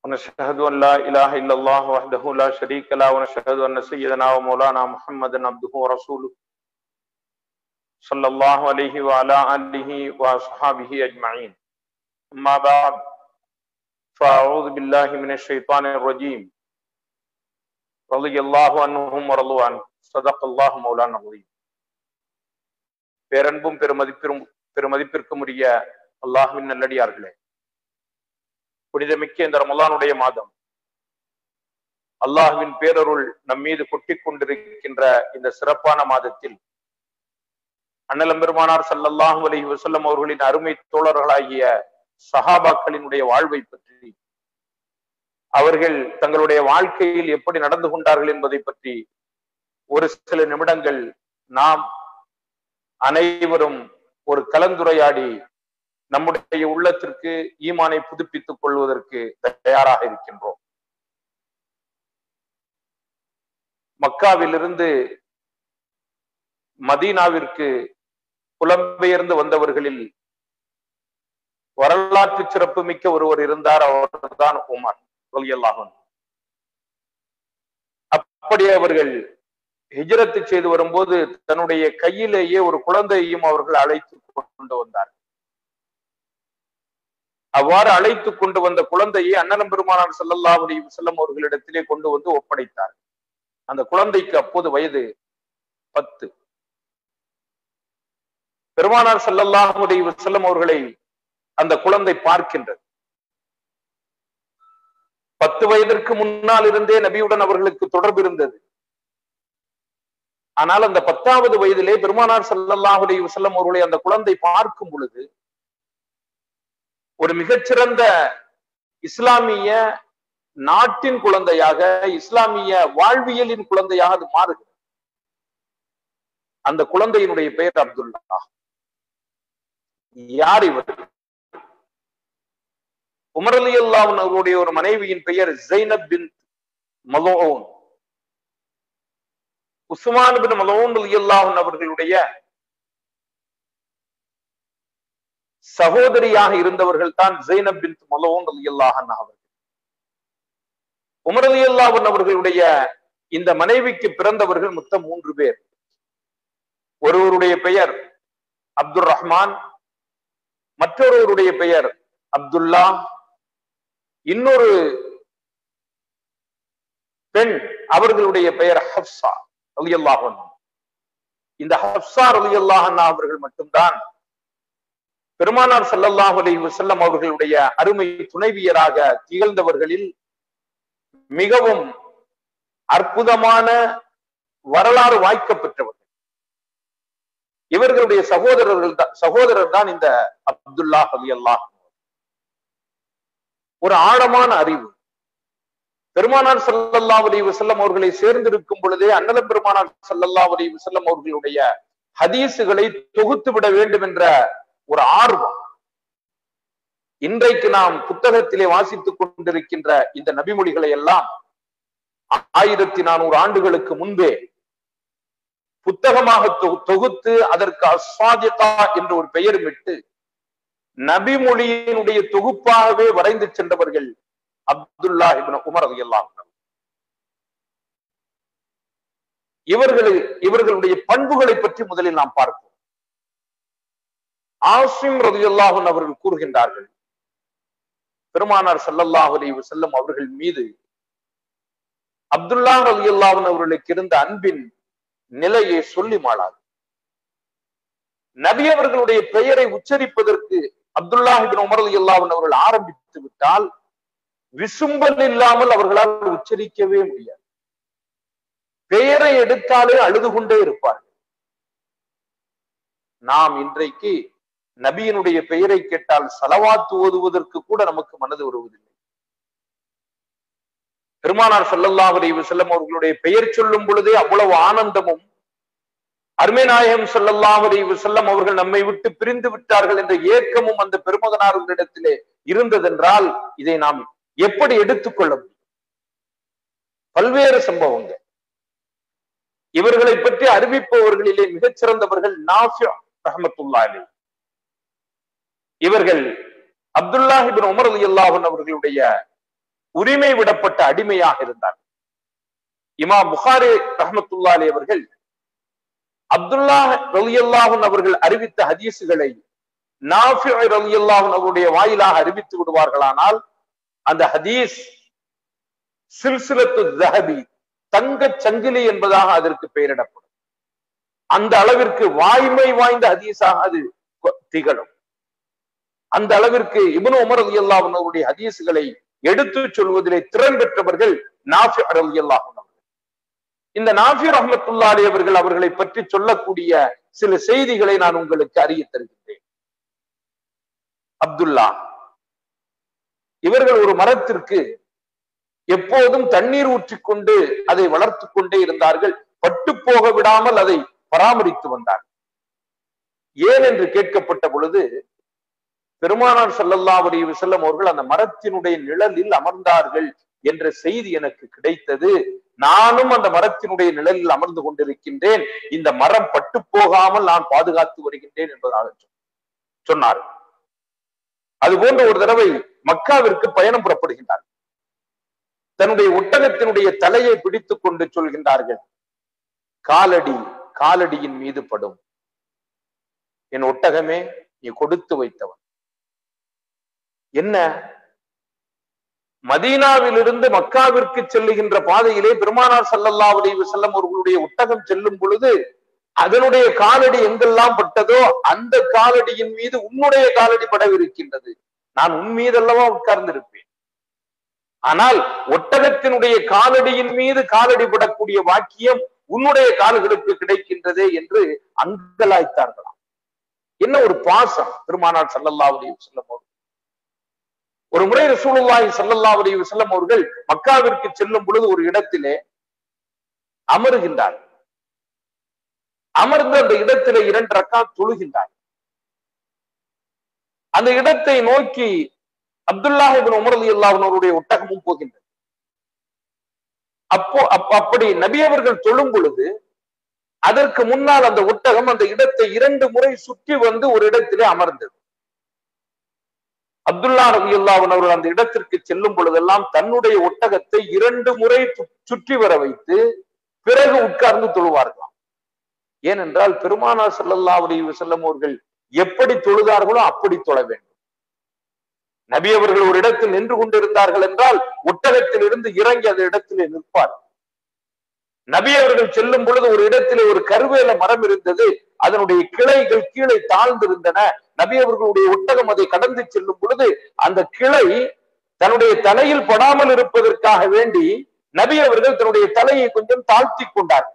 ونشهد أن لا إله إلا الله وحده لا شريك له ونشهد أن سيدنا ومولانا محمدا عبده ورسوله صلى الله عليه وعلى آله وصحبه أجمعين. أما بعد فأعوذ بالله من الشيطان الرجيم. رضي الله عنهم ورضوا عنه. صدق الله مولانا العظيم. பேரன்பும் பெருமதிப்பிற்கும் உரிய அல்லாஹ்வின் நல்லடியார்களே, புனிதமிக்க இந்த ரமலானுடைய மாதம், அல்லாஹ்வின் பேரருள் நம் மீது கொட்டிக் கொண்டிருக்கின்ற இந்த சிறப்பான மாதத்தில் அண்ணலம் பெருமானார் ஸல்லல்லாஹு அலைஹி வஸல்லம் அவர்களின் அருமை தோழர்களாகிய சஹாபாக்களினுடைய வாழ்வை பற்றி, அவர்கள் தங்களுடைய வாழ்க்கையில் எப்படி நடந்து கொண்டார்கள் என்பதை பற்றி ஒரு சில நிமிடங்கள் நாம் அனைவரும் ஒரு கலந்துரையாடி நம்முடைய உள்ளத்திற்கு ஈமானை புதுப்பித்துக் கொள்வதற்கு தயாராக இருக்கின்றோம். மக்காவிலிருந்து மதீனாவிற்கு புலம்பெயர்ந்து வந்தவர்களில் வரலாற்று சிறப்பு மிக்க ஒருவர் இருந்தார். அவர்தான் உமர் ரலியல்லாஹு அன்ஹு. அப்படி அவர்கள் ஹிஜ்ரத்து செய்து வரும்போது தன்னுடைய கையிலேயே ஒரு குழந்தையையும் அவர்கள் அழைத்து கொண்டு வந்தார். அவ்வாறு அழைத்து கொண்டு வந்த குழந்தையை அண்ணலம் பெருமானார் ஸல்லல்லாஹு அலைஹி வஸல்லம் அவர்களிடத்திலே கொண்டு வந்து ஒப்படைத்தார். அந்த குழந்தைக்கு அப்போது வயது 10. பெருமானார் ஸல்லல்லாஹு அலைஹி வஸல்லம் அவர்களை அந்த குழந்தை பார்க்கின்றது. 10 வயதிற்கு முன்னால் இருந்தே நபியுடன் அவர்களுக்கு தொடர்பு இருந்தது. ஆனால் அந்த 10வது வயதிலே பெருமானார் ஸல்லல்லாஹு அலைஹி வஸல்லம் அவர்களை அந்த குழந்தை பார்க்கும் பொழுது ஒரு மிகச்சிறந்த இஸ்லாமிய நாட்டின் குழந்தையாக, இஸ்லாமிய வாழ்வியலின் குழந்தையாக அது மாறுகிறது. அந்த குழந்தையினுடைய பெயர் அப்துல்லா. யார் இவர்? உமர் ரலியல்லாஹு அன்ஹு அவருடைய ஒரு மனைவியின் பெயர் ஸைனப் பின்த் மலூன். உஸ்மான் பின் மலூன் ரலியல்லாஹு அன்ஹு அவர்களுடைய சகோதரியாக இருந்தவர்கள் தான் ஸைனப் பின்த் மலூன் ரலியல்லாஹு அன்ஹா அவர்கள். உமர் ரலியல்லாஹு அன்ஹு அவர்களுடைய இந்த மனைவிக்கு பிறந்தவர்கள் மொத்தம் 3 பேர். ஒருவருடைய பெயர் அப்துல் ரஹ்மான், மற்றொருவருடைய பெயர் அப்துல்லா, இன்னொரு பெண் அவர்களுடைய பெயர் ஹப்ஸா ரலியல்லாஹு அன்ஹா. இந்த ஹப்ஸா ரலியல்லாஹு அன்ஹா அவர்கள் மட்டும்தான் பெருமானார் ஸல்லல்லாஹு அலைஹி வஸல்லம் அவர்களுடைய அருமை துணைவியராக திகழ்ந்தவர்களில் மிகவும் அற்புதமான வரலாறு வாய்க்கப்பெற்றவர்கள். இவர்களுடைய சகோதரர் தான் இந்த அப்துல்லா ரலியல்லாஹு அன்ஹு. ஒரு ஆழமான அறிவு. பெருமானார் ஸல்லல்லாஹு அலைஹி வஸல்லம் அவர்களை சேர்ந்திருக்கும் பொழுதே அண்ணலம் பெருமானார் ஸல்லல்லாஹு அலைஹி வஸல்லம் அவர்களுடைய ஹதீசுகளை தொகுத்து விட வேண்டும் என்ற ஒரு ஆர்வம். இன்றைக்கு நாம் புத்தகத்திலே வாசித்துக் கொண்டிருக்கின்ற இந்த நபிமொழிகளை எல்லாம் 1400 ஆண்டுகளுக்கு முன்பே புத்தகமாக தொகுத்து அதற்கு அஸ்ஸாதிகா என்று ஒரு பெயருமிட்டு நபிமொழியினுடைய தொகுப்பாகவே வரைந்து சென்றவர்கள் அப்துல்லா இப்னு உமர் ரலியல்லாஹு அன்ஹு. இவர்களுடைய பண்புகளை பற்றி முதலில் நாம் பார்ப்போம். ஆசிம் ரலியல்லாஹு அன்ஹு அவர்கள் கூறுகின்றார்கள், பெருமானார் ஸல்லல்லாஹு அலைஹி வஸல்லம் அவர்கள் மீது அப்துல்லா ரலியல்லாஹு அன்ஹு அவர்களுக்கு இருந்த அன்பின் நிலையை சொல்லி மாளாது. நபி அவர்களுடைய பெயரை உச்சரிப்பதற்கு அப்துல்லா இப்னு உமர் ரலியல்லாஹு அன்ஹு அவர்கள் ஆரம்பித்து விட்டால் விசும்பல் இல்லாமல் அவர்களால் உச்சரிக்கவே முடியாது. பெயரை எடுத்தாலே அழுது கொண்டே இருப்பார்கள். நாம் இன்றைக்கு நபியினுடைய பெயரை கேட்டால் ஸலவாத் ஓதுவதற்கு கூட நமக்கு மனது வருவதில்லை. பெருமானார் ஸல்லல்லாஹு அலைஹி வஸல்லம் அவர்களுடைய பெயர் சொல்லும் பொழுதே அவ்வளவு ஆனந்தமும், அருமை நாயகம் ஸல்லல்லாஹு அலைஹி வஸல்லம் அவர்கள் நம்மை விட்டு பிரிந்து விட்டார்கள் என்ற ஏக்கமும் அந்த பெருமகனார்களிடத்திலே இருந்ததென்றால் இதை நாம் எப்படி எடுத்துக்கொள்ள முடியும்? பல்வேறு சம்பவங்கள். இவர்களை பற்றி அறிவிப்பவர்களிலே மிகச்சிறந்தவர்கள் நாஃபி ரஹ்மத்துல்லாஹி அலைஹி. இவர்கள் அப்துல்லா இப்னு உமர் ரலியல்லாஹு அன்ஹு அவர்களுடைய உரிமை விடப்பட்ட அடிமையாக இருந்தார். இமாம் புகாரி ரஹ்மத்துல்லாஹி அலைஹி அவர்கள் அப்துல்லாஹ் ரலியல்லாஹு அன்ஹு அவர்கள் அறிவித்த ஹதீசுகளை நாஃபி ரலியல்லாஹு அன்ஹு அவருடைய வாயிலாக அறிவித்து விடுவார்களானால் அந்த ஹதீஸ் சில்சிலத்து ஸஹபி, தங்க சங்கிலி என்பதாக அதற்கு பெயரிடப்படும். அந்த அளவிற்கு வாய்மை வாய்ந்த ஹதீஸாக அது திகழும். அந்த அளவிற்கு இப்னு உமர் ரலியல்லாஹு அன்ஹு அவருடைய ஹதீசுகளை எடுத்து சொல்வதிலே திறன் பெற்றவர்கள் நாஃபி ரலியல்லாஹு அன்ஹு. இந்த நாஃபி ரஹ்மத்துல்லாஹி அலைஹி அவர்கள் அவர்களை பற்றி சொல்லக்கூடிய சில செய்திகளை நான் உங்களுக்கு அறிய தருகின்றேன். அப்துல்லா இவர்கள் ஒரு மரத்திற்கு எப்போதும் தண்ணீர் ஊற்றிக்கொண்டு அதை வளர்த்து கொண்டே இருந்தார்கள். பட்டு போக விடாமல் அதை பராமரித்து வந்தார். ஏன் என்று கேட்கப்பட்ட பொழுது பெருமானார் ஸல்லல்லாஹு அலைஹி வஸல்லம் அவர்கள் அந்த மரத்தினுடைய நிழலில் அமர்ந்தார்கள் என்ற செய்தி எனக்கு கிடைத்தது. நானும் அந்த மரத்தினுடைய நிழலில் அமர்ந்து கொண்டிருக்கின்றேன். இந்த மரம் பட்டு போகாமல் நான் பாதுகாத்து வருகின்றேன் என்பதாக சொன்னார். அதுபோன்ற ஒரு தடவை மக்காவிற்கு பயணம் புறப்படுகின்றார். தன்னுடைய ஒட்டகத்தினுடைய தலையை பிடித்துக் கொண்டு சொல்கின்றார்கள், காலடியின் மீது படும். என் ஒட்டகமே, நீ கொடுத்து வைத்தவன். என்ன, மதீனாவிலிருந்து மக்காவிற்கு செல்லுகின்ற பாதையிலே பெருமானார் ஸல்லல்லாஹு அலைஹி வஸல்லம் அவர்களுடைய ஒட்டகம் செல்லும் பொழுது அதனுடைய காலடி எங்கெல்லாம் பட்டதோ அந்த காலடியின் மீது உன்னுடைய காலடி படவிருக்கின்றது. நான் உன் மீதல்லவா உட்கார்ந்து இருப்பேன். ஆனால் ஒட்டகத்தினுடைய காலடியின் மீது காலடி படக்கூடிய வாக்கியம் உன்னுடைய கால்களுக்கு கிடைக்கின்றதே என்று அங்கலாய்த்தார்களாம். என்ன ஒரு பாசம் பெருமானார் ஸல்லல்லாஹு அலைஹி வஸல்லம் அவர்கள். ஒரு முறை ரசூலுல்லாஹி ஸல்லல்லாஹு அலைஹி வஸல்லம் அவர்கள் மக்காவிற்கு செல்லும் பொழுது ஒரு இடத்திலே அமருகின்றார். அமர்ந்து அந்த இடத்திலே 2 ரக்காத் தொழுகின்றார். அந்த இடத்தை நோக்கி அப்துல்லாஹ் இப்னு உமர் ரலியல்லாஹு அன்ஹு அவருடைய ஒட்டகமும் போகின்றது. அப்படி நபி அவர்கள் தொழும் பொழுது அதற்கு முன்னால் அந்த ஒட்டகம் அந்த இடத்தை 2 முறை சுற்றி வந்து ஒரு இடத்திலே அமர்ந்தது. அப்துல்லாஹ் ரலியல்லாஹு அன்ஹு அவர்கள் அந்த இடத்திற்கு செல்லும் பொழுதெல்லாம் தன்னுடைய ஒட்டகத்தை 2 முறை சுற்றி வர வைத்து பிறகு உட்கார்ந்து தொழுவார்களாம். ஏனென்றால் பெருமானார் ஸல்லல்லாஹு அலைஹி வஸல்லம் அவர்கள் எப்படி தொழுதார்களோ அப்படி தொழ வேண்டும். நபி அவர்கள் ஒரு இடத்தில் நின்று கொண்டிருந்தார்கள் என்றால் ஒட்டகத்தில் இருந்து இறங்கி அந்த இடத்திலே நிற்பார். நபி அவர்கள் செல்லும் பொழுது ஒரு இடத்திலே ஒரு கருவேல மரம் இருந்தது. அதனுடைய கிளைகள் கீழே தாழ்ந்திருந்தன. நபி அவர்களுடைய ஒட்டகம் அதை கடந்து செல்லும் பொழுது அந்த கிளை தன்னுடைய தலையில் படாமல் இருப்பதற்காக வேண்டி நபி அவர்கள் தன்னுடைய தலையை கொஞ்சம் தாழ்த்தி கொண்டார்.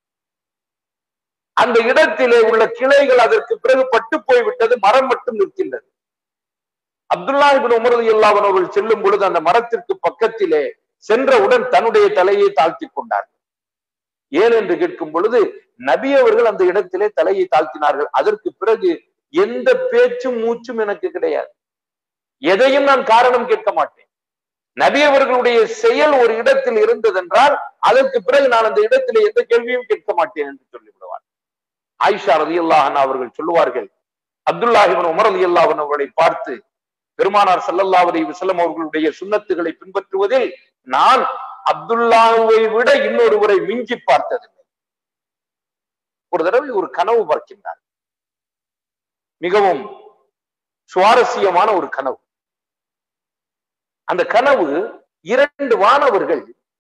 அந்த இடத்திலே உள்ள கிளைகள் அதற்கு பிறகு பட்டு போய்விட்டது, மரம் மட்டும் நிற்கின்றது. அப்துல்லாஹ் இப்னு உமர் ரலியல்லாஹு அன்ஹு அவர்கள் செல்லும் பொழுது அந்த மரத்திற்கு பக்கத்திலே சென்றவுடன் தன்னுடைய தலையை தாழ்த்தி கொண்டார். ஏன் என்று கேட்கும் பொழுது நபி அவர்கள் அந்த இடத்திலே தலையை தாழ்த்தினார்கள். அதற்கு பிறகு எந்த பேச்சும் மூச்சும் எனக்கு கிடையாது. எதையும் நான் காரணம் கேட்க மாட்டேன். நபி அவர்களுடைய செயல் ஒரு இடத்தில் இருந்ததென்றால் அதற்கு பிறகு நான் அந்த இடத்திலே எந்த கேள்வியும் கேட்க மாட்டேன் என்று சொல்லிவிடுவார். ஆயிஷா ரலியல்லாஹு அன்ஹா அவர்கள் சொல்லுவார்கள், அப்துல்லாஹ் இப்னு உமர் ரலியல்லாஹு அன்ஹு அவர்களை பார்த்து, பெருமானார் ஸல்லல்லாஹு அலைஹி வஸல்லம் அவர்களுடைய சுன்னத்துகளை பின்பற்றுவதில் நான் அப்துல்லாஹ்வை விட இன்னொருவரை மிஞ்சி பார்த்ததில்லை. ஒரு தடவை ஒரு கனவு பார்க்கின்றார். மிகவும் சுவாரஸ்யமான ஒரு கனவு. அந்த கனவு 2 வானவர்கள்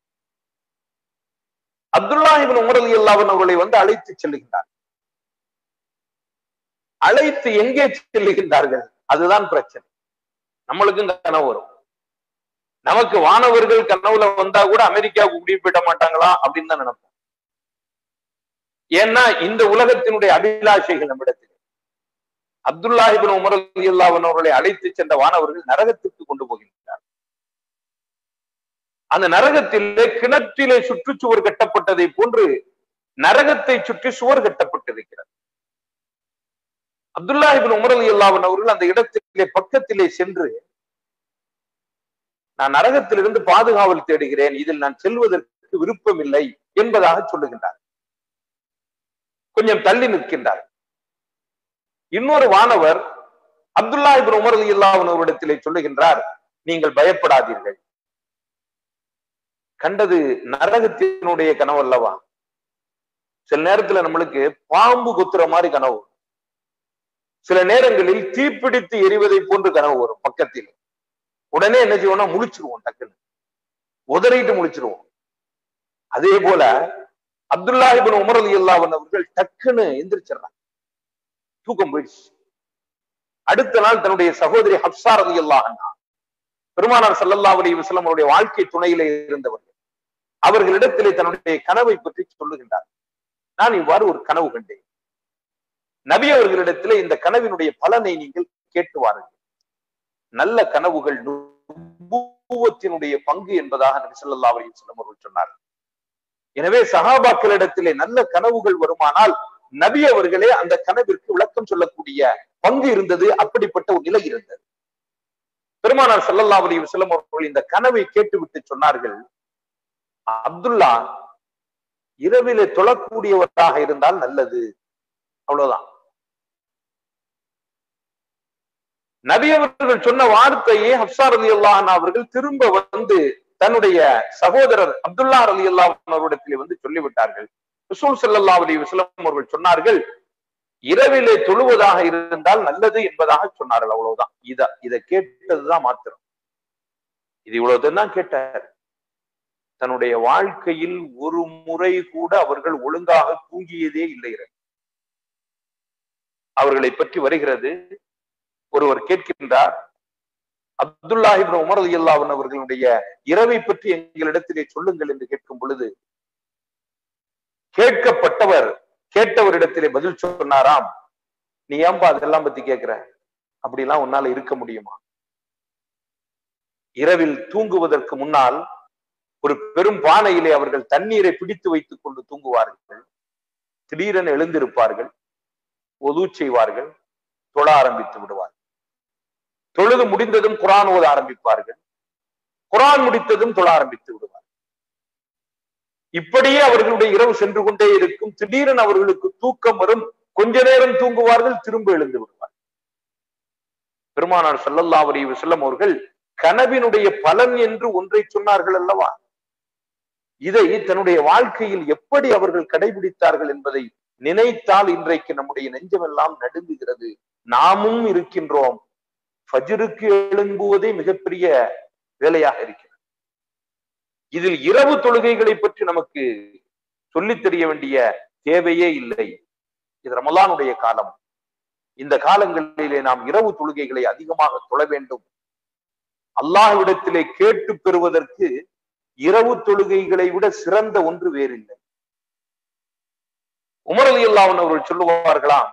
அப்துல்லாஹ் இப்னு உமர் ரலியல்லாஹு அன்ஹு அவர்களை வந்து அழைத்து செல்லுகின்றார். அழைத்து எங்கே செல்லுகின்றார்கள்? அதுதான் பிரச்சனை. நம்மளுக்கும் கனவு வரும். நமக்கு வானவர்கள் கனவுல வந்தா கூட அமெரிக்காவுக்கு கூட்டிட்டு போயிட மாட்டாங்களா அப்படின்னு தான் நினைப்போம். ஏன்னா இந்த உலகத்தினுடைய அபிலாஷைகள் நம்மிடத்தில். அப்துல்லாஹ் இப்னு உமர் ரலியல்லாஹு அன்ஹு அவர்களை அழைத்து சென்ற வானவர்கள் நரகத்திற்கு கொண்டு போகின்றனர். அந்த நரகத்திலே கிணற்றிலே சுற்றுச்சுவர் கட்டப்பட்டதை போன்று நரகத்தை சுற்றி சுவர் கட்டப்பட்டிருக்கிறது. அப்துல்லாஹ் இப்னு உமர் ரலியல்லாஹு அன்ஹு அவர்கள் அந்த இடத்திலே பக்கத்திலே சென்று, நான் நரகத்திலிருந்து பாதுகாவல் தேடுகிறேன், இதில் நான் செல்வதற்கு விருப்பம் இல்லை என்பதாக சொல்லுகின்றார். கொஞ்சம் தள்ளி நிற்கின்றார். இன்னொரு வானவர் அப்துல்லாஹ் இப்னு உமர் ரலியல்லாஹு அன்ஹு அவரிடத்திலே சொல்லுகின்றார், நீங்கள் பயப்படாதீர்கள், கண்டது நரகத்தினுடைய கனவு அல்லவா? சில நேரத்துல நம்மளுக்கு பாம்பு கொத்துற மாதிரி கனவு, சில நேரங்களில் தீப்பிடித்து எரிவதை போன்று கனவு வரும் பக்கத்தில். உடனே என்ன செய்வோம்னா முழிச்சிருவோம், டக்குன்னு உதறிட்டு முழிச்சிருவோம். அதே போல அப்துல்லாஹ் இப்னு உமர் ரலியல்லாஹு அன்ஹு அவர்கள் டக்குன்னு எந்திரிச்சிடறாங்க, தூக்கம் போயிடுச்சு. அடுத்த நாள் தன்னுடைய சகோதரி ஹப்ஸா ரலியல்லாஹு அன்ஹா, பெருமானார் ஸல்லல்லாஹு அலைஹி வஸல்லம் அவருடைய வாழ்க்கை துணையிலே இருந்தவர்கள், அவர்களிடத்திலே தன்னுடைய கனவை பற்றி சொல்லுகின்றார். நான் இவ்வாறு ஒரு கனவு கண்டேன். நபி அவர்களிடத்திலே இந்த கனவினுடைய பலனை நீங்கள் கேட்டு வாருங்கள். நல்ல கனவுகள் நுபுவத்தினுடைய பங்கு என்பதாக நபி ஸல்லல்லாஹு அலைஹி வஸல்லம் அவர்கள் சொன்னார். எனவே சஹாபாக்களிடத்திலே நல்ல கனவுகள் வருமானால் நபி அவர்களே அந்த கனவிற்கு விளக்கம் சொல்லக்கூடிய பங்கு இருந்தது. அப்படிப்பட்ட ஒரு நிலை இருந்தது. பெருமானார் ஸல்லல்லாஹு அலைஹி வஸல்லம் அவர்கள் இந்த கனவை கேட்டுவிட்டு சொன்னார்கள், அப்துல்லா இரவிலே தொழக்கூடியவராக இருந்தால் நல்லது. அவ்வளவுதான். நபி அவர்கள் சொன்ன வார்த்தையை ஹப்ஸா ரலியல்லாஹு அன்ஹா அவர்கள் திரும்ப வந்து தன்னுடைய சகோதரர் அப்துல்லா ரலியல்லாஹு அன்ஹு அவரிடத்திலே வந்து சொல்லிவிட்டார்கள். ரசூல் ஸல்லல்லாஹு அலைஹி வஸல்லம் அவர்கள் சொன்னார்கள், இரவிலே தொழுவதாக இருந்தால் நல்லது என்பதாக சொன்னார்கள். அவ்வளவுதான். இத கேட்டதுதான் மாத்திரம். இது இவ்வளவுதான் கேட்டார். தன்னுடைய வாழ்க்கையில் ஒரு முறை கூட அவர்கள் ஒழுங்காக தூங்கியதே இல்லை. அவர்களை பற்றி வருகிறது, ஒருவர் கேட்கின்றார், அப்துல்லாஹ் இப்னு உமர் ரலியல்லாஹு அன்ஹு அவர்களுடைய இரவை பற்றி எங்களிடத்திலே சொல்லுங்கள் என்று கேட்கும் பொழுது, கேட்கப்பட்டவர் கேட்டவரிடத்திலே பதில் சொன்னாராம், நீ ஏன்பா அதெல்லாம் பத்தி கேட்கிற? அப்படிலாம் உன்னால இருக்க முடியுமா? இரவில் தூங்குவதற்கு முன்னால் ஒரு பெரும் பானையிலே அவர்கள் தண்ணீரை பிடித்து வைத்துக் கொண்டு தூங்குவார்கள். திடீரென எழுந்திருப்பார்கள், ஒது செய்வார்கள், தொழ ஆரம்பித்து விடுவார்கள். தொழுது முடிந்ததும் குர்ஆன் ஓத ஆரம்பிப்பார்கள், குர்ஆன் முடித்ததும் தொழ ஆரம்பித்து விடுவார்கள். இப்படியே அவர்களுடைய இரவு சென்று கொண்டே இருக்கும். திடீரென அவர்களுக்கு தூக்கம் வரும், கொஞ்ச நேரம் தூங்குவார்கள், திரும்ப எழுந்து விடுவார்கள். பெருமானார் ஸல்லல்லாஹு அலைஹி வஸல்லம் அவர்கள் கனவினுடைய பலன் என்று ஒன்றை சொன்னார்கள் அல்லவா? இதை தன்னுடைய வாழ்க்கையில் எப்படி அவர்கள் கடைபிடித்தார்கள் என்பதை நினைத்தால் இன்றைக்கு நம்முடைய நெஞ்சமெல்லாம் நடுங்குகிறது. நாமும் இருக்கின்றோம், ஃபஜ்ருக்கு எழும்புவதே மிகப்பெரிய வேலையாக இருக்கிறது. இதில் இரவு தொழுகைகளை பற்றி நமக்கு சொல்லித் தெரிய வேண்டிய தேவையே இல்லை. இது ரமலானுடைய காலம். இந்த காலங்களிலே நாம் இரவு தொழுகைகளை அதிகமாக தொழ வேண்டும். அல்லாஹ்விடத்திலே கேட்டு பெறுவதற்கு இரவு தொழுகைகளை விட சிறந்த ஒன்று வேறில்லை. உமர் ரலியல்லாஹு அன்ஹு அவர்கள் சொல்லுவார்களாம்,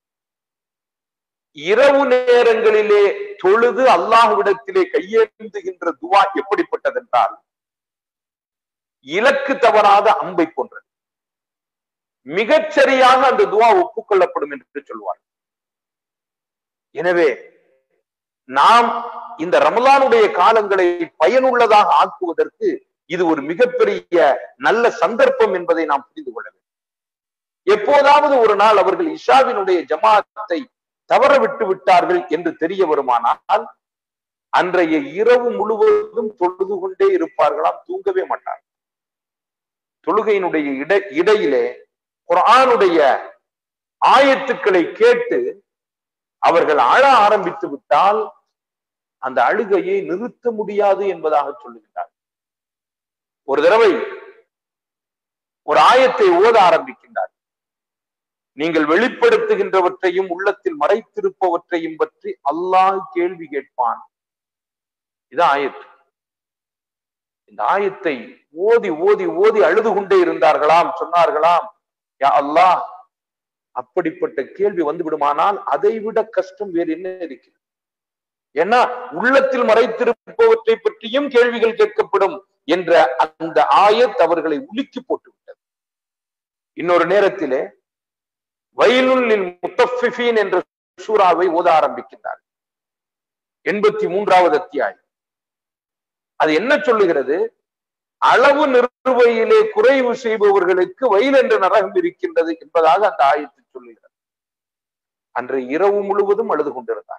இரவு நேரங்களிலே தொழுது அல்லாஹ்விடத்திலே கையேந்துகின்ற துவா எப்படிப்பட்டதென்றால், இலக்கு தவறாத அம்பை போன்றது. மிகச்சரியாக அந்த துவா ஒப்புக்கொள்ளப்படும் என்று சொல்வார். எனவே நாம் இந்த ரமலானுடைய காலங்களை பயனுள்ளதாக ஆக்குவதற்கு இது ஒரு மிகப்பெரிய நல்ல சந்தர்ப்பம் என்பதை நாம் புரிந்து கொள்ள வேண்டும். எப்போதாவது ஒரு நாள் அவர்கள் இஷாவினுடைய ஜமாத்தை தவற விட்டு விட்டார்கள் என்று தெரிய வருமானால் அன்றைய இரவு முழுவதும் தொழுது கொண்டே இருப்பார்களாம், தூங்கவே மாட்டார்கள். தொழுகையினுடைய இடையிலே குர்ஆனுடைய ஆயத்துக்களை கேட்டு அவர்கள் அழ ஆரம்பித்து விட்டால் அந்த அழுகையை நிறுத்த முடியாது என்பதாக சொல்லுகிறார். ஒரு தடவை ஒரு ஆயத்தை ஓத ஆரம்பிக்கின்றார். நீங்கள் வெளிப்படுத்துகின்றவற்றையும் உள்ளத்தில் மறைத்திருப்பவற்றையும் பற்றி அல்லாஹ் கேள்வி கேட்பான். இது ஆயத்து. இந்த ஆயத்தை ஓதி ஓதி ஓதி அழுது கொண்டே இருந்தார்களாம். சொன்னார்களாம், யா அல்லாஹ், அப்படிப்பட்ட கேள்வி வந்து விடுமானால் அதை விட கஷ்டம் வேறு என்ன இருக்கிறது? ஏன்னா உள்ளத்தில் மறைத்திருப்பவற்றை பற்றியும் கேள்விகள் கேட்கப்படும் என்ற அந்த ஆயத் அவர்களை உலுக்கி போட்டு விட்டது. இன்னொரு நேரத்திலே வயலுல் லில் முத்தஃபிஃபீன் என்ற சூராவை ஓத ஆரம்பிக்கின்றார். 83வது அத்தியாயம். அது என்ன சொல்லுகிறது? அளவு நிறுவையிலே குறைவு செய்பவர்களுக்கு வயல் என்ற நரகம் இருக்கின்றது என்பதாக அந்த ஆயத்தை சொல்லுகிறது. அன்று இரவு முழுவதும் அழுது கொண்டிருந்தார்.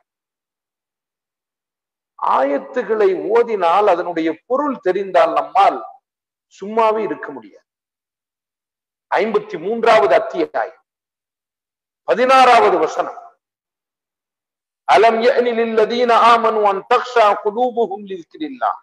ஆயத்துகளை ஓதினால் அதனுடைய பொருள் தெரிந்தால் நம்மால் சும்மாவே இருக்க முடியாது. 53வது அத்தியாயம் 16வது வசனம். அலம் யஅனி லில்லதீன ஆமனு அன் தக்ஷா குலூபுஹும் லிذிக்ரில்லாஹ்.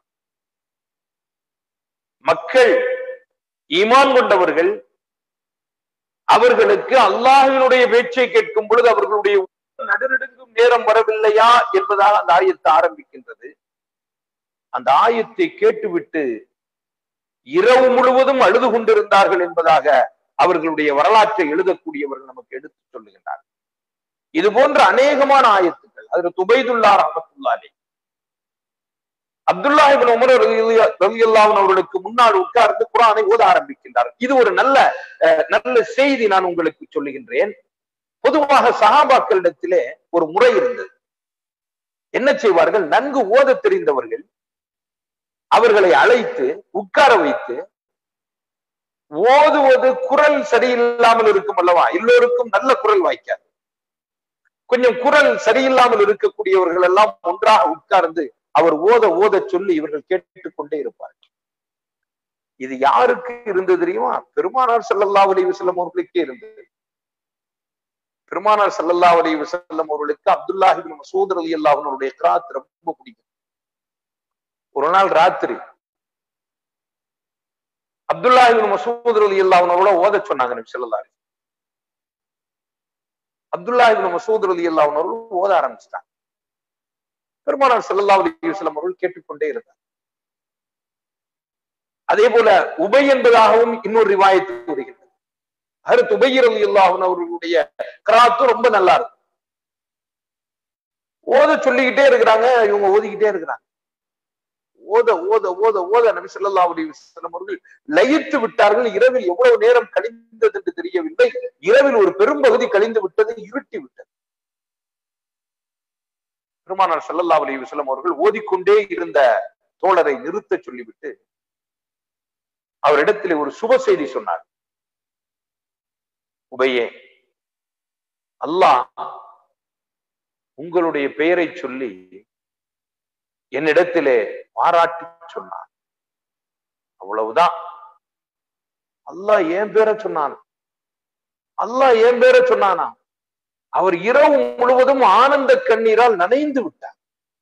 மக்கள், ஈமான் கொண்டவர்கள், அவர்களுக்கு அல்லாஹ்வினுடைய பேச்சை கேட்கும் பொழுது அவர்களுடைய நடுநடுங்கும் நேரம் வரவில்லையா என்பதாக அந்த ஆயத்தை ஆரம்பிக்கின்றது. அந்த ஆயத்தை கேட்டுவிட்டு இரவு முழுவதும் அழுது கொண்டிருந்தார்கள் என்பதாக அவர்களுடைய வரலாற்றை எழுதக்கூடியவர்கள் நமக்கு எடுத்து சொல்லுகின்றார்கள். இது போன்ற அநேகமான ஆயத்துக்கள். அதில் உபைதுல்லாஹ் ரஹ்மத்துல்லாஹி அலைஹி அப்துல்லாஹ் இப்னு உமர் ரலியல்லாஹு அன்ஹு அவர்களுக்கு முன்னால் உட்கார்ந்து குர்ஆனை ஓத ஆரம்பிக்கின்றார்கள். இது ஒரு நல்ல செய்தி நான் உங்களுக்கு சொல்லுகின்றேன். பொதுவாக சஹாபாக்களிடத்திலே ஒரு முறை இருந்தது. என்ன செய்வார்கள்? நன்கு ஓத தெரிந்தவர்கள் அவர்களை அழைத்து உட்கார வைத்து ஓதுவது குரல் சரியில்லாமல் இருக்கும் அல்லவா, எல்லோருக்கும் நல்ல குரல் வாய்க்காது. கொஞ்சம் குரல் சரியில்லாமல் இருக்கக்கூடியவர்கள் எல்லாம் ஒன்றாக உட்கார்ந்து அவர் ஓத சொல்லி இவர்கள் கேட்டுக்கொண்டே இருப்பார்கள். இது யாருக்கு இருந்தது தெரியுமா? பெருமானார் ஸல்லல்லாஹு அலைஹி வஸல்லம் அவர்களுக்கே இருந்தது. பெருமானார் ஸல்லல்லாஹு அலைஹி வஸல்லம் அவர்களுக்கு அப்துல்லாஹ் இப்னு மஸ்ஊத் ரலியல்லாஹு அன்ஹு அவருடைய கிராத் ரொம்ப பிடிக்கும். ஒரு நாள் ராத்திரி அப்துல்லாஹ் இப்னு மஸ்ஊத் ரலியல்லாஹு அன்ஹு அவரோட ஓத சொன்னாங்க நபி ஸல்லல்லாஹு அலைஹி வஸல்லம். அப்துல்லாஹ் இப்னு மஸ்ஊத் ரலியல்லாஹு அன்ஹு அவர்கள் ஓத ஆரம்பிச்சிட்டாங்க. பெருமானார் ஸல்லல்லாஹு அலைஹி வஸல்லம் அவர்கள் கேட்டுக்கொண்டே இருந்தார். அதே போல உபை என்பதாகவும் இன்னொரு ரிவாயத்து வருகிறது. ஹஜ்ரத் உபை ரலியல்லாஹு அன்ஹு அவர்களுடைய கிராத்து ரொம்ப நல்லா இருக்கும். ஓத சொல்லிக்கிட்டே இருக்கிறாங்க, இவங்க ஓதிக்கிட்டே இருக்கிறாங்க. ஓத ஓத ஓத ஓத நபி ஸல்லல்லாஹு அலைஹி வஸல்லம் அவர்கள் லயித்து விட்டார்கள். இரவில் எவ்வளவு நேரம் கழிந்தது என்று தெரியவில்லை. இரவில் ஒரு பெரும்பகுதி கழிந்து விட்டது, இருட்டி விட்டது. பெருமானார் ஸல்லல்லாஹு அலைஹி வஸல்லம் அவர்கள் ஓதிக்கொண்டே இருந்த தோழரை நிறுத்த சொல்லிவிட்டு அவரிடத்தில் ஒரு சுப செய்தி சொன்னார். உபையே, அல்லாஹ் உங்களுடைய பெயரை சொல்லி என்னிடத்திலே பாராட்டி சொன்னான். அவ்வளவுதான். அல்லாஹ் என் பேரை சொன்னான். அல்லாஹ் என் பேரை சொன்னானா? அவர் இரவு முழுவதும் ஆனந்த கண்ணீரால் நனைந்து விட்டார்.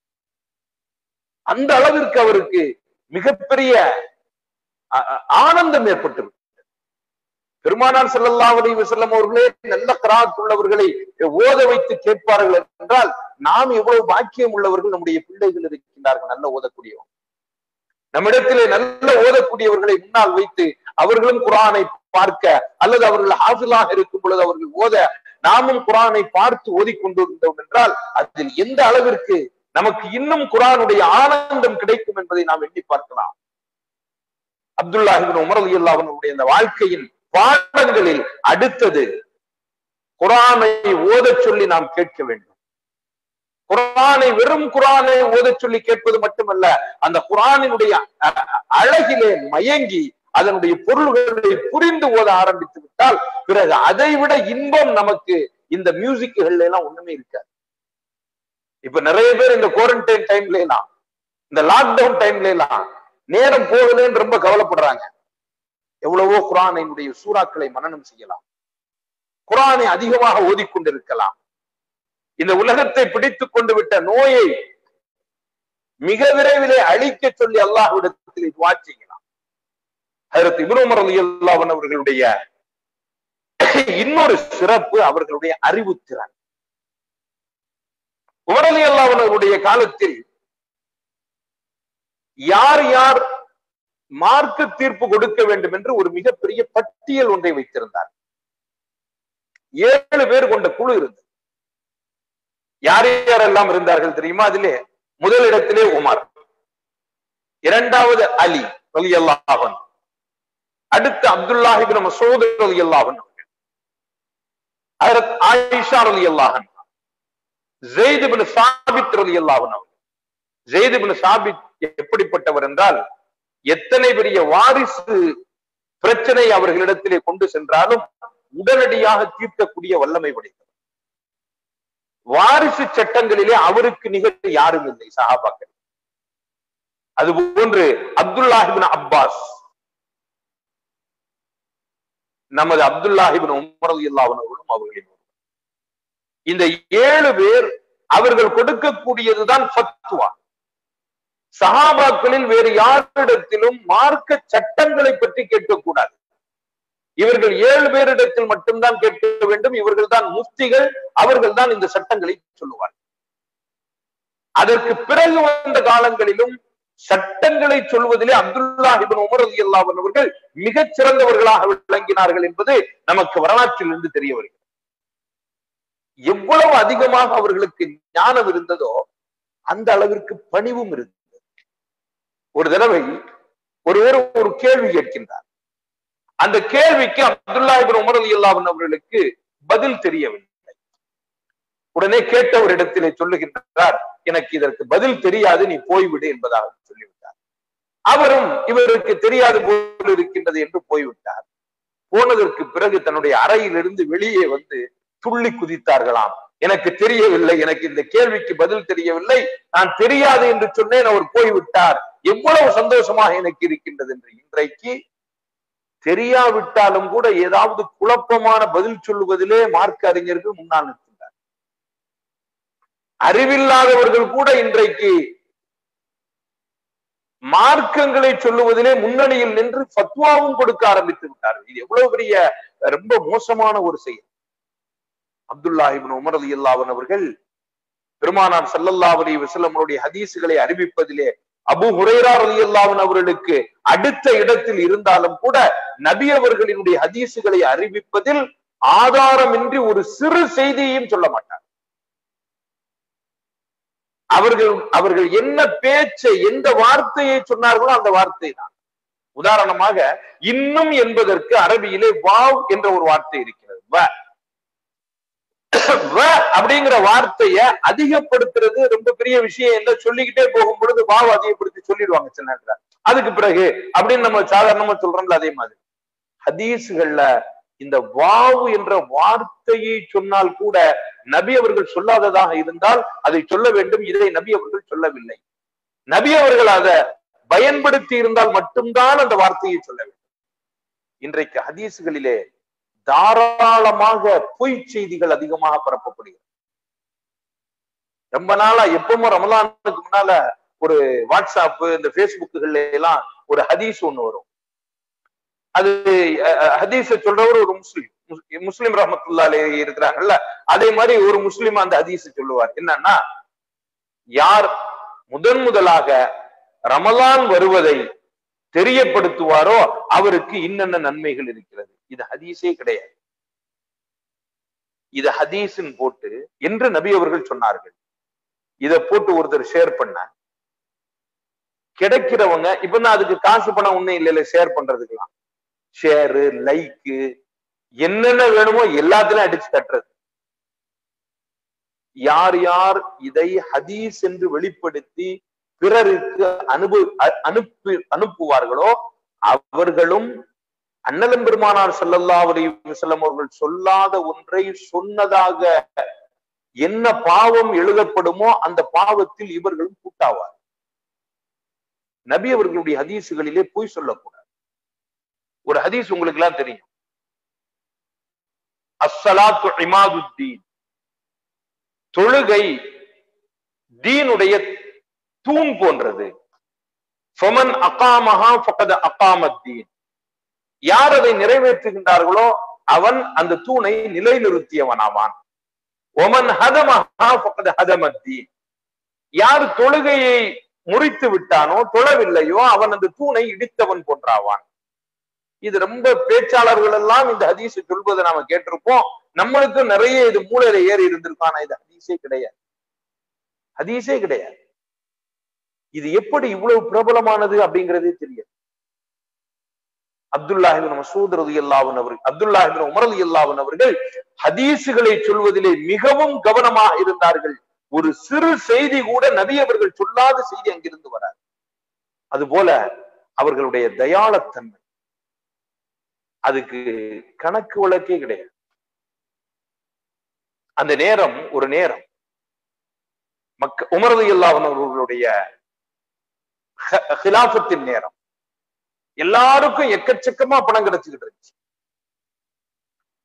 அந்த அளவிற்கு அவருக்கு மிகப்பெரிய ஆனந்தம் ஏற்பட்டு விட்டது. பெருமானார் ஸல்லல்லாஹு அலைஹி வஸல்லம் அவர்களே நல்ல கிராத் உள்ளவர்களை ஓத வைத்து கேட்பார்கள் என்றால் நாம் எவ்வளவு பாக்கியம் உள்ளவர்கள். நம்முடைய பிள்ளைகள் இருக்கின்றார்கள் நல்ல ஓதக்கூடியவர்கள். நம்மிடத்திலே நல்ல ஓதக்கூடியவர்களை முன்னால் வைத்து அவர்களும் குர்ஆனை பார்க்க அல்லது அவர்கள் ஹாஃபிலாக இருக்கும் பொழுது அவர்கள் ஓத நாமும் குர்ஆனை பார்த்து ஓதிக்கொண்டிருந்தோம் என்றால் அதில் எந்த அளவிற்கு நமக்கு இன்னும் குர்ஆனுடைய ஆனந்தம் கிடைக்கும் என்பதை நாம் எண்ணி பார்க்கலாம். அப்துல்லாஹ் இப்னு உமர் ரலியல்லாஹு அன்ஹுடைய இந்த வாழ்க்கையின் பாடங்களில் அடுத்தது குர்ஆனை ஓதச் சொல்லி நாம் கேட்க வேண்டும். குர்ஆனை வெறும் குர்ஆனை ஓதச் சொல்லி கேட்பது மட்டுமல்ல, அந்த குர்ஆனினுடைய அழகிலே மயங்கி அதனுடைய பொருள்களை புரிந்து ஓத ஆரம்பித்து விட்டால் பிறகு அதை விட இன்பம் நமக்கு இந்த மியூசிக்குகள்ல எல்லாம் ஒண்ணுமே இருக்காது. இப்ப நிறைய பேர் இந்த குவாரண்டைன் டைம்ல எல்லாம், இந்த லாக்டவுன் டைம்ல எல்லாம் நேரம் போகுதுன்னு ரொம்ப கவலைப்படுறாங்க. எவ்வளவோ குர்ஆனினுடைய சூறாக்களை மனனம் செய்யலாம், குர்ஆனை அதிகமாக ஓதிக்கொண்டிருக்கலாம். இந்த உலகத்தை பிடித்துக் கொண்டு விட்ட நோயை மிக விரைவிலே அழிக்க சொல்லி அல்லாஹ்விடத்தில் துஆ செய்யலாம். ஹஜ்ரத் இப்னு உமர் ரலியல்லாஹு அன்ஹு அவர்களுடைய இன்னொரு சிறப்பு அவர்களுடைய அறிவுத்திறன். உமர் ரலியல்லாஹு அன்ஹு அவருடைய காலத்தில் யார் யார் மார்க்க தீர்ப்பு கொடுக்க வேண்டும் என்று ஒரு மிகப்பெரிய பட்டியல் ஒன்றை வைத்திருந்தார். 7 பேர் கொண்ட குழு இருந்தது. யார் யாரெல்லாம் இருந்தார்கள் தெரியுமா? அதிலே முதலிடத்திலே உமர், இரண்டாவது அலி ரலியல்லாஹு அன்ஹு, அடுத்து அப்துல்லாஹ் இப்னு மஸ்ஊத் ரலியல்லாஹு அன்ஹு, ஹஜ்ரத் ஆயிஷா ரலியல்லாஹு அன்ஹா, ஸெய்த் இப்னு சாபித் ரலியல்லாஹு அன்ஹு. ஸெய்த் இப்னு சாபித் எப்படிப்பட்டவர் என்றால் எத்தனை பெரிய வாரிசு பிரச்சனை அவர்களிடத்திலே கொண்டு சென்றாலும் உடனடியாக தீர்க்கக்கூடிய வல்லமை படைத்தவர். வாரிசு சட்டங்களிலே அவருக்கு நிகழ் யாரும் இல்லை சஹாபாக்கள். அதுபோன்று அப்துல்லாஹ் இப்னு அப்பாஸ், நமது அப்துல்லாஹ் இப்னு உமர் ரலியல்லாஹு அன்ஹுவும் அவர்களின் இந்த 7 பேர் அவர்கள் கொடுக்கக்கூடியதுதான் ஃபத்வா. சஹாபாக்களில் வேறு யாரிடத்திலும் மார்க்க சட்டங்களை பற்றி கேட்கக்கூடாது. இவர்கள் 7 பேரிடத்தில் மட்டும்தான் கேட்க வேண்டும். இவர்கள் தான் முஃப்திகள், அவர்கள் தான் இந்த சட்டங்களை சொல்லுவார்கள். அதற்கு பிறகு வந்த காலங்களிலும் சட்டங்களை சொல்வதிலே அப்துல்லாஹ் இப்னு உமர் ரலியல்லாஹு அன்ஹு அவர்கள் மிகச் சிறந்தவர்களாக விளங்கினார்கள் என்பது நமக்கு வரலாற்றில் இருந்து தெரிய வருகிறது. எவ்வளவு அதிகமாக அவர்களுக்கு ஞானம் இருந்ததோ அந்த அளவிற்கு பணிவும் இருந்தது. ஒரு தடவை ஒருவர் ஒரு கேள்வி கேட்கின்றார். அந்த கேள்விக்கு அப்துல்லாஹ் இப்னு உமர் ரலியல்லாஹு அன்ஹு அவர்களுக்கு பதில் தெரியவில்லை. உடனே கேட்டவரிடத்திலே சொல்லுகின்றார், எனக்கு இதற்கு பதில் தெரியாது, நீ போய்விடு என்பதாக சொல்லிவிட்டார். அவரும் இவருக்கு தெரியாது போல் இருக்கின்றது என்று போய்விட்டார். போனதற்கு பிறகு தன்னுடைய அறையிலிருந்து வெளியே வந்து துள்ளி குதித்தார்களாம். எனக்கு தெரியவில்லை, எனக்கு இந்த கேள்விக்கு பதில் தெரியவில்லை, நான் தெரியாது என்று சொன்னேன், அவர் போய்விட்டார், எவ்வளவு சந்தோஷமாக எனக்கு இருக்கின்றது என்று. இன்றைக்கு தெரியாவிட்டாலும் கூட ஏதாவது குழப்பமான பதில் சொல்லுவதிலே மார்க்க அறிஞர்கள் முன்னால் நிற்கின்றார். அறிவில்லாதவர்கள் கூட இன்றைக்கு மார்க்கங்களை சொல்லுவதிலே முன்னணியில் நின்று ஃபத்வாவும் கொடுக்க ஆரம்பித்து விட்டார்கள். இது எவ்வளவு பெரிய ரொம்ப மோசமான ஒரு செயல். அப்துல்லாஹ் இப்னு உமர் ரலியல்லாஹு அன்ஹு அவர்கள் பெருமானார் ஸல்லல்லாஹு அலைஹி வஸல்லம் அவருடைய ஹதீஸ்களை அறிவிப்பதிலே அபூ ஹுரைரா ரலியல்லாஹு அன்ஹு அவர்களுக்கு அடுத்த இடத்தில் இருந்தாலும் கூட நபி அவர்களினுடைய ஹதீஸ்களை அறிவிப்பதில் ஆதாரமின்றி ஒரு சிறு செய்தியையும் சொல்ல மாட்டார். அவர்கள் என்ன பேச்சை, எந்த வார்த்தையை சொன்னார்களோ அந்த வார்த்தை தான். உதாரணமாக இன்னும் என்பதற்கு அரபியிலே வாவ் என்ற ஒரு வார்த்தை இருக்கிறது. அப்படிங்கிற வார்த்தைய அதிகப்படுத்துறது ரொம்ப பெரிய விஷயம் இல்லை. சொல்லிக்கிட்டே போகும் பொழுது வாவ் அதிகப்படுத்தி சொல்லிடுவாங்க சில நேரத்துல. அதுக்கு பிறகு அப்படின்னு நம்ம சாதாரணமா சொல்றோம்ல, அதே மாதிரி ஹதீஸ்கள்ல இந்த வாவு என்ற வார்த்தையை சொன்னால் கூட நபி அவர்கள் சொல்லாததாக இருந்தால் அதை சொல்ல வேண்டும். இதை நபி அவர்கள் சொல்லவில்லை. நபி அவர்கள் அதை பயன்படுத்தி இருந்தால் மட்டும்தான் அந்த வார்த்தையை சொல்ல வேண்டும். இன்றைக்கு ஹதீஸ்களிலே தாராளமாக பொய் செய்திகள் அதிகமாக பரப்பப்படுகிறது. ரொம்ப நாளா எப்பவும் ரமலானுக்கு முன்னால ஒரு வாட்ஸ்அப், இந்த பேஸ்புக்குகள்ல எல்லாம் ஒரு ஹதீஸ் ஒண்ணு வரும். அது ஹதீஸ சொல்றவர் ஒரு முஸ்லிம் ரஹ்மத்துல்லாஹி அலைஹி இருக்கிறாங்கல்ல, அதே மாதிரி ஒரு முஸ்லிம் அந்த ஹதீஸ சொல்லுவார். என்னன்னா, யார் முதலாக ரமலான் வருவதை தெரியப்படுத்துவாரோ அவருக்கு இன்னென்ன நன்மைகள் இருக்கிறது. இது ஹதீஸே கிடையாது. இது ஹதீஸின் போட்டு என்று நபி அவர்கள் சொன்னார்கள். இதை போட்டு ஒருத்தர் ஷேர் பண்ண கிடைக்கிறவங்க, இப்ப நான் அதுக்கு காசு பணம் ஒண்ணும் இல்ல ஷேர் பண்றதுக்கெல்லாம், ஷேரு, லைக்கு, என்னென்ன வேணுமோ எல்லாத்திலும் அடிச்சு தட்டுறது. யார் யார் இதை ஹதீஸ் என்று வெளிப்படுத்தி பிறருக்கு அனுப்புவார்களோ அவர்களும் அண்ணலம் பெருமானார் ஸல்லல்லாஹு அலைஹி வஸல்லம் அவர்கள் சொல்லாத ஒன்றை சொன்னதாக என்ன பாவம் எழுதப்படுமோ அந்த பாவத்தில் இவர்களும் கூட்டாவார். நபி அவர்களுடைய ஹதீசுகளிலே பொய் சொல்லக்கூடாது. ஒரு ஹதீஸ் உங்களுக்கு எல்லாம் தெரியும், அஸ்ஸலாத்து இமாதுத்தீன், தொழுகை தீனுடைய தூண் போன்றது. ஃபமன் அகாமஹா ஃபகத் அகாமத்தீன், யார் அதை நிறைவேற்றுகின்றார்களோ அவன் அந்த தூணை நிலைநிறுத்தியவன் ஆவான். ஒமன் ஹதமஹா ஃபகத் ஹதமத்தீன், யார் தொழுகையை முறித்து விட்டானோ, தொழவில்லையோ, அவன் அந்த தூணை இடித்தவன் போன்றாவான். இது ரொம்ப பேச்சாளர்கள் எல்லாம் இந்த ஹதீஸ் சொல்வதை நாம கேட்டிருப்போம். நம்மளுக்கு நிறைய இது மூளையில ஏறி இருந்திருக்கும். ஆனா இது ஹதீஸே கிடையாது. ஹதீஸே கிடையாது. இது எப்படி இவ்வளவு பிரபலமானது அப்படிங்கிறதே தெரியாது. அப்துல்லாஹ் இப்னு மஸ்ஊத் ரலியல்லாஹு அன்ஹு அவர்கள், அப்துல்லாஹ் இப்னு உமர் ரலியல்லாஹு அன்ஹு அவர்கள் ஹதீஸுகளை சொல்வதிலே மிகவும் கவனமாக இருந்தார்கள். ஒரு சிறு செய்தி கூட நபி அவர்கள் சொல்லாத செய்தி அங்கிருந்து வராது. அதுபோல அவர்களுடைய தயாளத்தன்மை, அதுக்கு கணக்கு வழக்கே கிடையாது. அந்த நேரம் ஒரு நேரம் உமர் ரலியல்லாஹு அன்ஹு அவர்களுடைய ஹிலாஃபத்தின் நேரம். எல்லாருக்கும் எக்கச்சக்கமா பணம் கிடைச்சுக்கிட்டு இருந்துச்சு.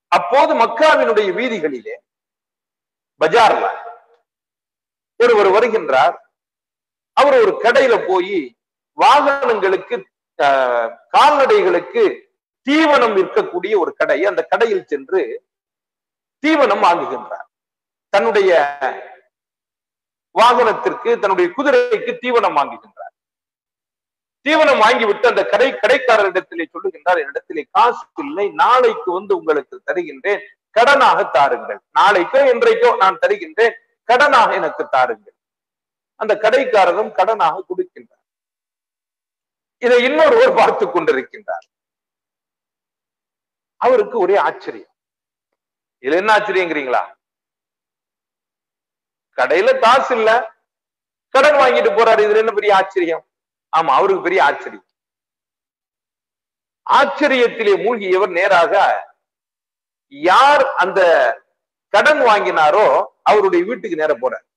அப்போது மக்காவினுடைய வீதிகளிலே பஜார்ல ஒருவர் வருகின்றார். அவர் ஒரு கடையில போய் வாகனங்களுக்கு கால்நடைகளுக்கு தீவனம் விற்கக்கூடிய ஒரு கடை, அந்த கடையில் சென்று தீவனம் வாங்குகின்றார். தன்னுடைய வாகனத்திற்கு, தன்னுடைய குதிரைக்கு தீவனம் வாங்குகின்றார். தீவனம் வாங்கிவிட்டு அந்த கடைக்காரரிடத்திலே சொல்லுகின்றார், என்னிடத்திலே காசு இல்லை, நாளைக்கு வந்து உங்களுக்கு தருகின்றேன், கடனாக தாருங்கள். நாளைக்கோ இன்றைக்கோ நான் தருகின்றேன், கடனாக எனக்கு தாருங்கள். அந்த கடைக்காரரும் கடனாக கொடுக்கின்றார். இதை இன்னொருவர் பார்த்து கொண்டிருக்கின்றார். அவருக்கு ஒரே ஆச்சரியம். இதுல என்ன ஆச்சரியங்கிறீங்களா? கடையில காசு இல்ல, கடன் வாங்கிட்டு போறாரு, இதுல என்ன பெரிய ஆச்சரியம்? ஆமா, அவருக்கு பெரிய ஆச்சரியம். ஆச்சரியத்திலே மூழ்கியவர் நேராக யார் அந்த கடன் வாங்கினாரோ அவருடைய வீட்டுக்கு நேர போறார்.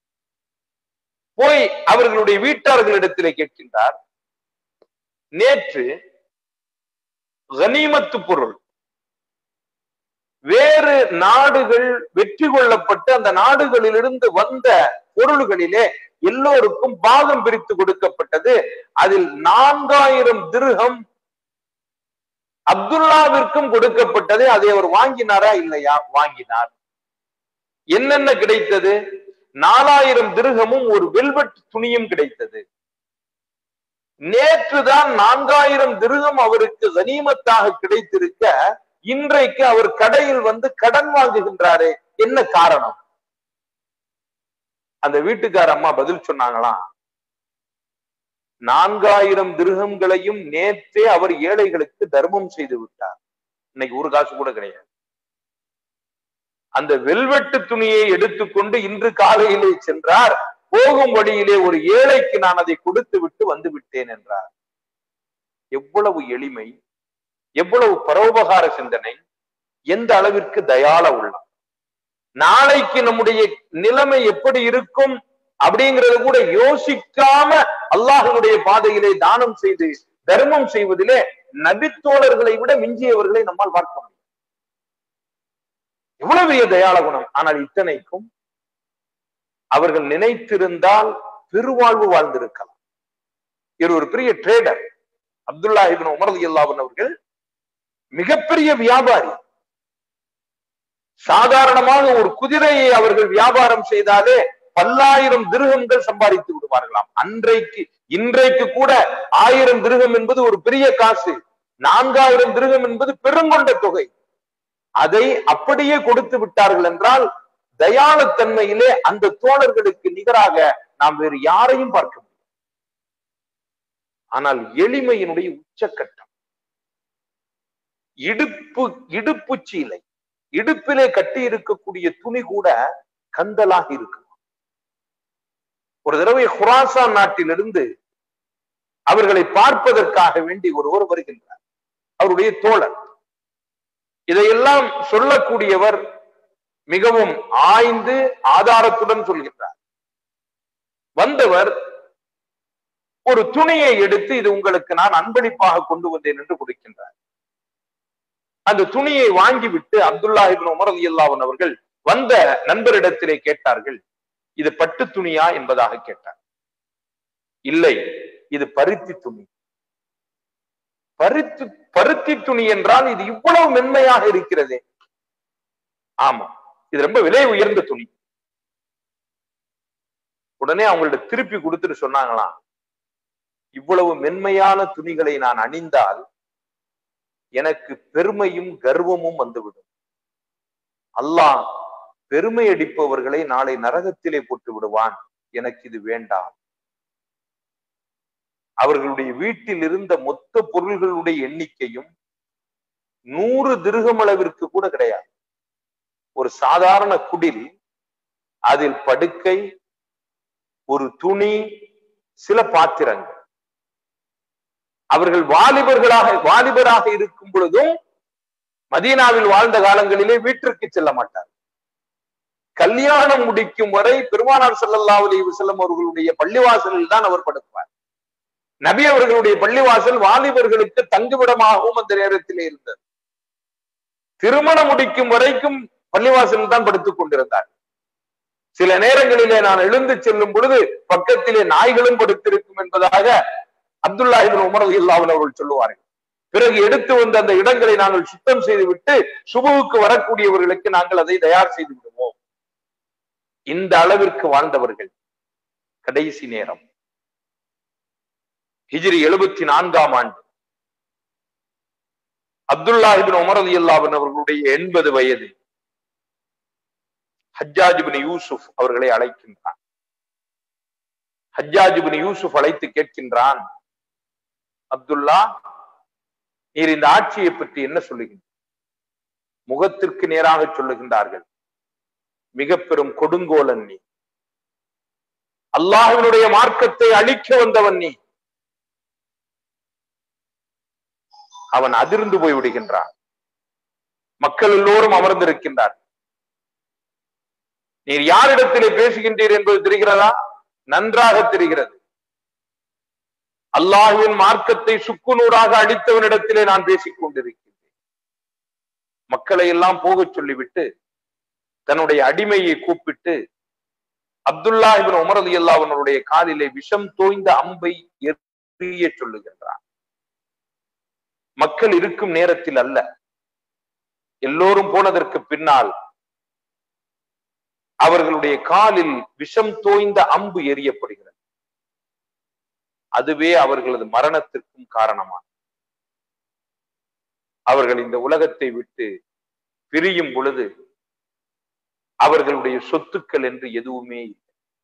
போய் அவர்களுடைய வீட்டார்களிடத்திலே கேட்கின்றார், நேற்று கனிமத்து பொருள் வேறு நாடுகள் வெற்றி கொள்ளப்பட்டு அந்த நாடுகளிலிருந்து வந்த பொருள்களிலே எல்லோருக்கும் பாகம் பிரித்து கொடுக்கப்பட்டது. அதில் 4000 திர்ஹம் அப்துல்லாவிற்கும் கொடுக்கப்பட்டது. அதை அவர் வாங்கினாரா? இல்லையா? வாங்கினார். என்னென்ன கிடைத்தது? 4000 திர்ஹமும் ஒரு வெல்வெட் துணியும் கிடைத்தது. நேற்றுதான் 4000 திர்ஹம் அவருக்கு கனிமத்தாக கிடைத்திருக்க, இன்றைக்கு அவர் கடையில் வந்து கடன் வாங்குகின்றாரே, என்ன காரணம்? அந்த வீட்டுக்கார அம்மா பதில் சொன்னாங்களாம், 4000 திர்ஹம்களையும் நேற்றே அவர் ஏழைகளுக்கு தர்மம் செய்து விட்டார். இன்னைக்கு ஒரு காசு கூட கிடையாது. அந்த வெல்வெட்டு துணியை எடுத்துக்கொண்டு இன்று காலையிலே சென்றார். போகும் வழியிலே ஒரு ஏழைக்கு நான் அதை கொடுத்து விட்டு வந்து விட்டேன் என்றார். எவ்வளவு எளிமை, எவ்வளவு பரோபகார சிந்தனை, எந்த அளவிற்கு தயாள உள்ளம். நாளைக்கு நம்முடைய நிலைமை எப்படி இருக்கும் அப்படிங்கிறது கூட யோசிக்காம அல்லாஹ்வுடைய பாதையிலே தானம் செய்து தர்மம் செய்வதிலே நபித்தோழர்களை விட மிஞ்சியவர்களை நம்மால் பார்க்க முடியும். எவ்வளவு பெரிய தயாள குணம். ஆனால் இத்தனைக்கும் அவர்கள் நினைத்திருந்தால் பெருவாழ்வு வாழ்ந்திருக்கலாம். இவர் ஒரு பெரிய ட்ரேடர். அப்துல்லா இப்னு உமர் ரலியல்லாஹு அன்ஹு அவர்கள் மிகப்பெரிய வியாபாரி. சாதாரணமாக ஒரு குதிரையை அவர்கள் வியாபாரம் செய்தாலே 10,000 திர்ஹம்கள் சம்பாதித்து விடுவார்களாம். இன்றைக்கு கூட 1000 திர்ஹம் என்பது ஒரு பெரிய காசு. 4000 திர்ஹம் என்பது பெருங்கொண்ட தொகை. அதை அப்படியே கொடுத்து விட்டார்கள் என்றால் தயாளத்தன்மையிலே அந்த தோழர்களுக்கு நிகராக நாம் வேறு யாரையும் பார்க்க முடியும். ஆனால் எளிமையினுடைய உச்சக்கட்டம். இடுப்பு சீலை, இடுப்பிலே கட்டி இருக்கக்கூடிய துணி கூட கந்தலாக இருக்கும். ஒரு தடவை குராசான் நாட்டிலிருந்து அவர்களை பார்ப்பதற்காக வேண்டி ஒருவர் வருகின்றார், அவருடைய தோழர். இதையெல்லாம் சொல்லக்கூடியவர் மிகவும் ஆய்ந்து ஆதாரத்துடன் சொல்கின்றார். வந்தவர் ஒரு துணியை எடுத்து, இது உங்களுக்கு நான் அன்பளிப்பாக கொண்டு வந்தேன் என்று கொடுக்கின்றார். அந்த துணியை வாங்கிவிட்டு அப்துல்லா இப்னு உமர் ரலியல்லாஹு அன்ஹு அவர்கள் வந்த நண்பரிடத்திலே கேட்டார்கள், இது பட்டு துணியா என்பதாக கேட்டார். இல்லை, இது பருத்தி துணி. பருத்தி துணி என்றால் இது இவ்வளவு மென்மையாக இருக்கிறதே. ஆமா, இது ரொம்ப விலை உயர்ந்த துணி. உடனே அவங்கள்ட்ட திருப்பி கொடுத்துட்டு சொன்னாங்களாம், இவ்வளவு மென்மையான துணிகளை நான் அணிந்தால் எனக்கு பெருமையும் கர்வமும் வந்துவிடும். அல்லாஹ் பெருமை அடிப்பவர்களை நாளை நரகத்திலே போட்டு விடுவான். எனக்கு இது வேண்டாம். அவர்களுடைய வீட்டில் இருந்த மொத்த பொருள்களுடைய எண்ணிக்கையும் 100 திர்ஹம் அளவிற்கு கூட கிடையாது. ஒரு சாதாரண குடில், அதில் படுக்கை, ஒரு துணி, சில பாத்திரங்கள். அவர்கள் வாலிபராக இருக்கும் பொழுதும் மதீனாவில் வாழ்ந்த காலங்களிலே வீட்டிற்கு செல்ல மாட்டார். கல்யாணம் முடிக்கும் வரை பெருமானார் ஸல்லல்லாஹு அலைஹி வஸல்லம் அவர்களுடைய பள்ளிவாசலில் தான் அவர் படுப்பார். நபி அவர்களுடைய பள்ளிவாசல் வாலிபர்களுக்கு தங்குமிடமாகவும் அந்த நேரத்திலே இருந்தது. திருமணம் முடிக்கும் வரைக்கும் பள்ளிவாசலில் தான் படுத்துக் கொண்டிருந்தார். சில நேரங்களிலே நான் எழுந்து செல்லும் பொழுது பக்கத்திலே நாய்களும் படுத்திருக்கும் என்பதாக அப்துல்லா இப்னு உமர் ரலியல்லாஹு அன்ஹு அவர்கள் சொல்லுவார்கள். பிறகு எடுத்து வந்த அந்த இடங்களை நாங்கள் சுத்தம் செய்துவிட்டு சுபுவுக்கு வரக்கூடியவர்களுக்கு நாங்கள் அதை தயார் செய்து விடுவோம். இந்த அளவிற்கு வாழ்ந்தவர்கள். கடைசி நேரம் ஹிஜ்ரி 74ஆம் ஆண்டு அப்துல்லா இப்னு உமர் ரலியல்லாஹு அன்ஹு அவர்களுடைய 80 வயது ஹஜ்ஜாஜ் இப்னு யூசுப் அவர்களை அழைக்கின்றான். ஹஜ்ஜாஜ் இப்னு யூசுப் அழைத்து கேட்கின்றான், அப்துல்லா, நீர் இந்த ஆட்சியை பற்றி என்ன சொல்லுகின்ற? முகத்திற்கு நேராக சொல்லுகின்றார்கள், மிக பெரும் கொடுங்கோலன் நீ, அல்லாஹ்வினுடைய மார்க்கத்தை அழிக்க வந்தவன் நீ. அவன் அதிர்ந்து போய் விடுகின்றான். மக்கள் எல்லோரும் அமர்ந்திருக்கின்றார். நீர் யாரிடத்திலே பேசுகின்றீர் என்பது தெரிகிறதா? நன்றாக தெரிகிறது. அல்லாஹ்வின் மார்க்கத்தை சுக்குநூறாக அடித்தவனிடத்திலே நான் பேசிக் கொண்டிருக்கின்றேன். மக்களை எல்லாம் போகச் சொல்லிவிட்டு தன்னுடைய அடிமையை கூப்பிட்டு அப்துல்லா இப்னு உமர் ரலியல்லாஹு அன்ஹுடைய காலிலே விஷம் தோய்ந்த அம்பை எறிய சொல்லுகின்றான். மக்கள் இருக்கும் நேரத்தில் அல்ல, எல்லோரும் போனதற்கு பின்னால் அவர்களுடைய காலில் விஷம் தோய்ந்த அம்பு எறியப்படுகிறது. அதுவே அவர்களது மரணத்திற்கும் காரணமான. அவர்கள் இந்த உலகத்தை விட்டு பிரியும் பொழுது அவர்களுடைய சொத்துக்கள் என்று எதுவுமே இல்லை.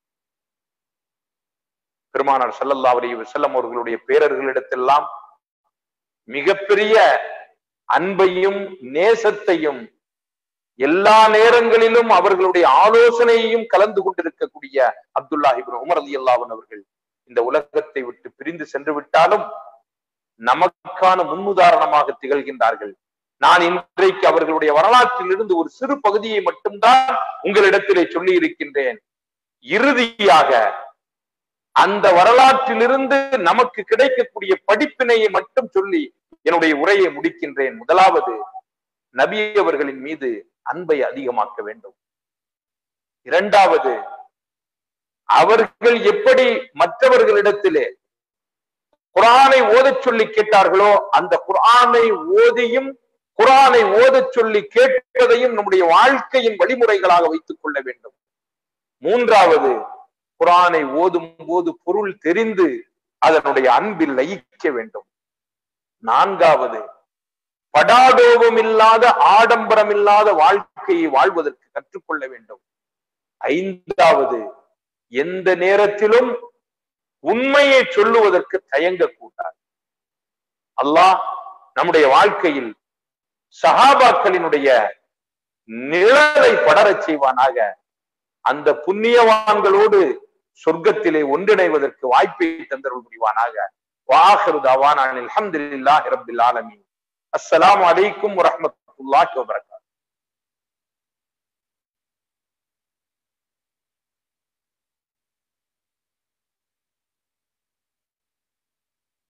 பெருமானார் ஸல்லல்லாஹு அலைஹி வஸல்லம் அவர்களுடைய பேரர்களிடத்தெல்லாம் மிகப்பெரிய அன்பையும் நேசத்தையும் எல்லா நேரங்களிலும் அவர்களுடைய ஆலோசனையையும் கலந்து கொண்டிருக்கக்கூடிய அப்துல்லா இப்னு உமர் ரலியல்லாஹு அன்ஹு அவர்கள் இந்த உலகத்தை விட்டு பிரிந்து சென்று விட்டாலும் நமக்கான முன்னுதாரணமாக திகழ்கின்றார்கள். நான் இன்றைக்கு அவர்களுடைய வரலாற்றில் இருந்து ஒரு சிறு பகுதியை மட்டும்தான் உங்களிடத்திலே சொல்லி இருக்கின்றேன். இறுதியாக அந்த வரலாற்றிலிருந்து நமக்கு கிடைக்கக்கூடிய படிப்பினையை மட்டும் சொல்லி என்னுடைய உரையை முடிக்கின்றேன். முதலாவது, நபி அவர்களின் மீது அன்பை அதிகமாக்க வேண்டும். இரண்டாவது, அவர்கள் எப்படி மற்றவர்களிடத்திலே குர்ஆனை ஓதச் சொல்லி கேட்டார்களோ அந்த குர்ஆனை ஓதியும் குர்ஆனை ஓதச் சொல்லி கேட்பதையும் நம்முடைய வாழ்க்கையின் வழிமுறைகளாக வைத்துக் கொள்ள வேண்டும். மூன்றாவது, குர்ஆனை ஓதும் போது பொருள் தெரிந்து அதனுடைய அன்பில் லயிக்க வேண்டும். நான்காவது, படாடோபம் இல்லாத ஆடம்பரம் இல்லாத வாழ்க்கையை வாழ்வதற்கு கற்றுக்கொள்ள வேண்டும். ஐந்தாவது, எந்த நேரத்திலும் உண்மையை சொல்லுவதற்கு தயங்கக்கூடாது. அல்லாஹ் நம்முடைய வாழ்க்கையில் சஹாபாக்களினுடைய நிழலை படரச் செய்வானாக. அந்த புண்ணியவான்களோடு சொர்க்கத்திலே ஒன்றிணைவதற்கு வாய்ப்பை தந்தருள் புரிவானாக. வாஹிரு தஅவானா அல்ஹம்துலில்லாஹி ரப்பில் ஆலமீன். அஸ்ஸலாமு அலைக்கும் வரஹ்மத்துல்லாஹி வபரகாத்துஹு.